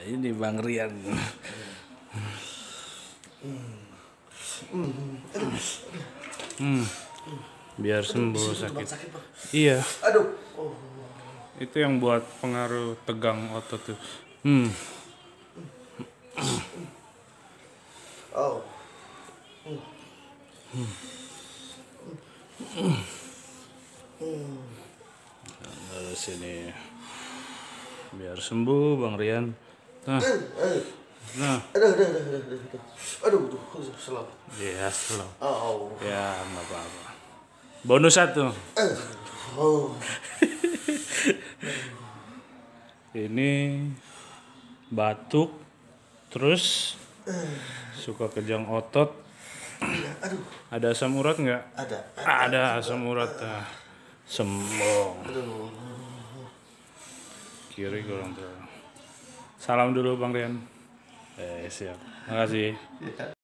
ini Bang Rian. Biar sembuh sakit. Iya. Aduh. Itu yang buat pengaruh tegang otot tuh. Oh. Terus ini biar sembuh Bang Rian. Nah. Aduh, selalu. Iya, slow. Oh. Ya, nggak apa-apa. Bonus 1. Oh. Ini batuk, terus suka kejang otot. Aduh. Ada asam urat nggak? Ada. Ada asam urat. Sembong. Aduh. Kiri kurang tuh. Salam dulu Bang Rian. Siap. Makasih.